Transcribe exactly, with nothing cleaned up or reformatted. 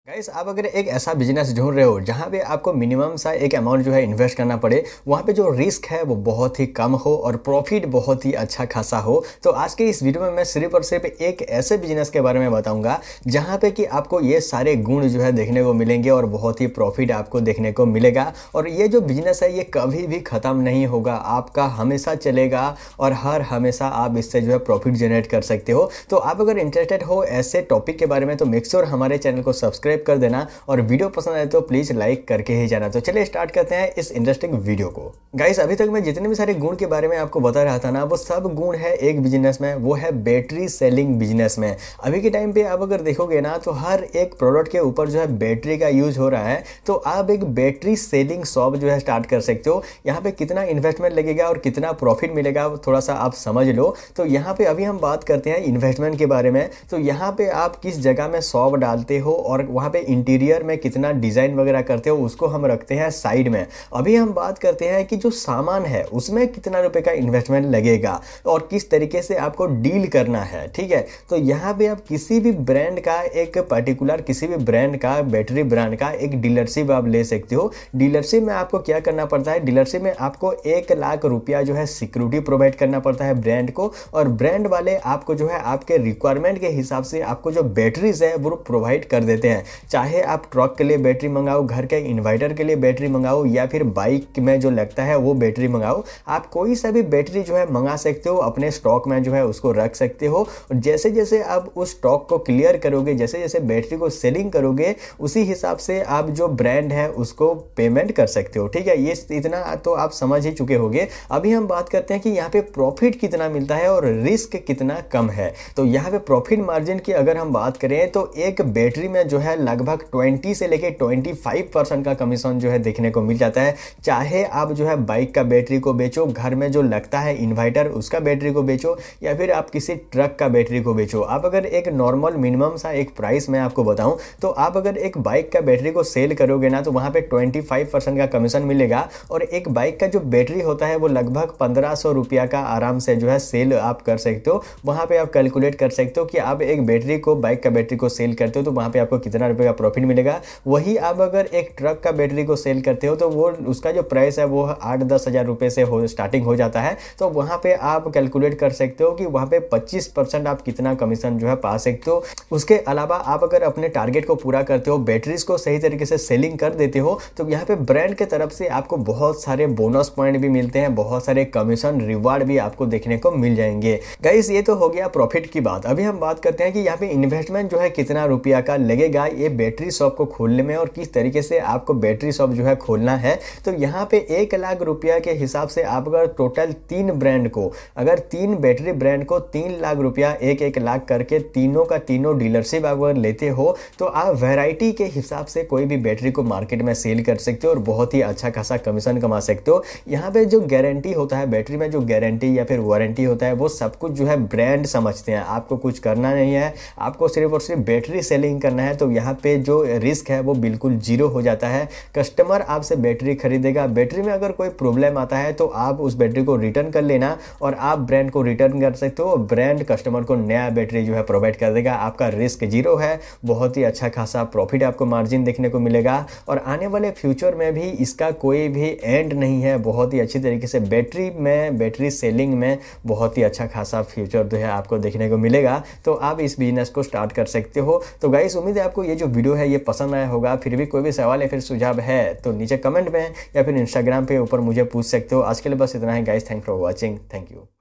Guys, आप अगर एक ऐसा बिजनेस ढूंढ रहे हो जहां पे आपको मिनिमम सा एक अमाउंट जो है इन्वेस्ट करना पड़े, वहां पे जो रिस्क है वो बहुत ही कम हो और प्रॉफिट बहुत ही अच्छा खासा हो, तो आज के इस वीडियो में मैं सिर्फ और सिर्फ एक ऐसे बिजनेस के बारे में बताऊंगा जहां पे कि आपको ये सारे गुण जो है देखने को मिलेंगे और बहुत ही प्रॉफिट आपको देखने को मिलेगा। और ये जो बिजनेस है ये कभी भी ख़त्म नहीं होगा, आपका हमेशा चलेगा और हर हमेशा आप इससे जो है प्रॉफिट जनरेट कर सकते हो। तो आप अगर इंटरेस्टेड हो ऐसे टॉपिक के बारे में तो मेक श्योर हमारे चैनल को सब्सक्राइब कर देना और वीडियो पसंद आए तो प्लीज लाइक करके ही जाना। तो चलिए स्टार्ट करते हैं इस इंटरेस्टिंग वीडियो को। गाइस, अभी तक मैं जितने भी सारे गुण के बारे में आपको बता रहा था ना, वो सब गुण है एक बिजनेस में, वो है बैटरी सेलिंग बिजनेस में। अभी के टाइम पे आप अगर देखोगे ना तो हर एक प्रोडक्ट के ऊपर जो है बैटरी का यूज हो रहा है, तो आप एक बैटरी सेलिंग शॉप जो है स्टार्ट कर सकते हो। यहाँ पे कितना इन्वेस्टमेंट लगेगा और कितना प्रॉफिट मिलेगा थोड़ा सा आप समझ लो। तो यहाँ पे अभी हम बात करते हैं इन्वेस्टमेंट के बारे में। तो यहाँ पे आप किस जगह में शॉप डालते हो और वहाँ पे इंटीरियर में कितना डिजाइन वगैरह करते हो उसको हम रखते हैं साइड में। अभी हम बात करते हैं कि जो सामान है उसमें कितना रुपए का इन्वेस्टमेंट लगेगा और किस तरीके से आपको डील करना है, ठीक है। तो यहाँ पे आप किसी भी ब्रांड का एक पर्टिकुलर किसी भी ब्रांड का बैटरी ब्रांड का एक डीलरशिप आप ले सकते हो। डीलरशिप में आपको क्या करना पड़ता है, डीलरशिप में आपको एक लाख रुपया जो है सिक्योरिटी प्रोवाइड करना पड़ता है ब्रांड को, और ब्रांड वाले आपको जो है आपके रिक्वायरमेंट के हिसाब से आपको जो बैटरीज है वो प्रोवाइड कर देते हैं। चाहे आप ट्रक के लिए बैटरी मंगाओ, घर के इन्वर्टर के लिए बैटरी मंगाओ, या फिर बाइक में जो लगता है वो बैटरी मंगाओ, आप कोई सा भी बैटरी जो है मंगा सकते हो, अपने स्टॉक में जो है उसको रख सकते हो। और जैसे जैसे आप उस स्टॉक को क्लियर करोगे, जैसे जैसे बैटरी को सेलिंग करोगे, उसी हिसाब से आप जो ब्रांड है उसको पेमेंट कर सकते हो, ठीक है। ये इतना तो आप समझ ही चुके होंगे। अभी हम बात करते हैं कि यहाँ पे प्रॉफिट कितना मिलता है और रिस्क कितना कम है। तो यहाँ पे प्रॉफिट मार्जिन की अगर हम बात करें तो एक बैटरी में जो है लगभग बीस से लेके पच्चीस परसेंट का कमीशन जो है देखने को मिल जाता है। चाहे आप जो है बाइक का बैटरी को बेचो, घर में जो लगता है इन्वर्टर उसका बैटरी को बेचो, या फिर आप किसी ट्रक का बैटरी को बेचो। आप अगर एक नॉर्मल मिनिमम सा एक प्राइस मैं आपको बताऊं तो आप अगर एक बाइक का बैटरी को सेल करोगे ना तो वहां पे पच्चीस परसेंट का कमीशन मिलेगा, और एक बाइक का जो बैटरी होता है वो लगभग पंद्रह सौ रुपया का आराम से जो है सेल आप कर सकते हो। वहां पे आप कैलकुलेट कर सकते हो कि आप एक बैटरी को बाइक का बैटरी को सेल करते हो तो वहां पे आपको कितना रुपए का प्रॉफिट मिलेगा। वही आप अगर एक ट्रक का बैटरी को सेल करते हो तो वो उसका जो प्राइस है वो आठ दस हजार रुपए से हो स्टार्टिंग हो जाता है। तो वहां पे आप कैलकुलेट कर सकते हो कि वहां पे पच्चीस परसेंट आप कितना कमीशन जो है पा सकते हो। उसके अलावा आप अगर अपने टारगेट को पूरा करते हो, बैटरीज को सही तरीके से सेलिंग कर देते हो, तो यहाँ पे ब्रांड के तरफ से आपको बहुत सारे बोनस पॉइंट भी मिलते हैं, बहुत सारे कमीशन रिवार्ड भी आपको देखने को मिल जाएंगे। गाइस, ये तो हो गया प्रॉफिट की बात। अभी हम बात करते हैं कि यहाँ पे इन्वेस्टमेंट जो है कितना रुपया का लगेगा ये बैटरी शॉप को खोलने में और किस तरीके से आपको बैटरी शॉप जो है खोलना है। तो यहाँ पे एक लाख रुपया के हिसाब से आप अगर टोटल तीन ब्रांड को, अगर तीन बैटरी ब्रांड को तीन लाख रुपया एक एक लाख करके तीनों का तीनों डीलरशिप अगर लेते हो तो आप वैरायटी के हिसाब से कोई भी बैटरी को मार्केट में सेल कर सकते हो और बहुत ही अच्छा खासा कमीशन कमा सकते हो। यहाँ पे जो गारंटी होता है बैटरी में, जो गारंटी या फिर वारंटी होता है, वो सब कुछ जो है ब्रांड समझते हैं। आपको कुछ करना नहीं है, आपको सिर्फ और सिर्फ बैटरी सेलिंग करना है। तो यहाँ पे जो रिस्क है वो बिल्कुल जीरो हो जाता है। कस्टमर आपसे बैटरी खरीदेगा, बैटरी में अगर कोई प्रॉब्लम आता है तो आप उस बैटरी को रिटर्न कर लेना और आप ब्रांड को रिटर्न कर सकते हो। ब्रांड कस्टमर को नया बैटरी जो है प्रोवाइड कर देगा। आपका रिस्क जीरो है, बहुत ही अच्छा खासा प्रॉफिट आपको मार्जिन देखने को मिलेगा और आने वाले फ्यूचर में भी इसका कोई भी एंड नहीं है। बहुत ही अच्छी तरीके से बैटरी में, बैटरी सेलिंग में बहुत ही अच्छा खासा फ्यूचर जो है आपको देखने को मिलेगा। तो आप इस बिजनेस को स्टार्ट कर सकते हो। तो गाइस, उम्मीद है आपको ये जो वीडियो है ये पसंद आया होगा। फिर भी कोई भी सवाल या फिर सुझाव है तो नीचे कमेंट में या फिर इंस्टाग्राम पे ऊपर मुझे पूछ सकते हो। आज के लिए बस इतना है guys, thank for watching, thank you.